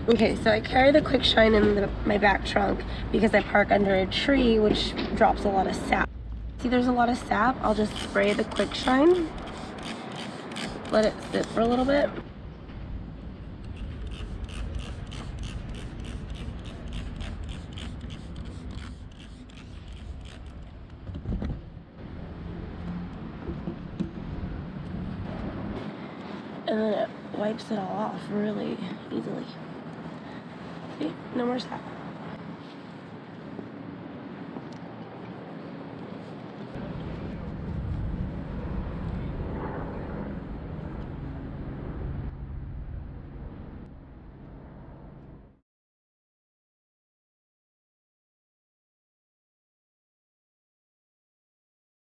Okay, so I carry the Quick Shine in my back trunk because I park under a tree, which drops a lot of sap. See, there's a lot of sap. I'll just spray the Quick Shine, let it sit for a little bit. And then it wipes it all off really easily. See, no more sap.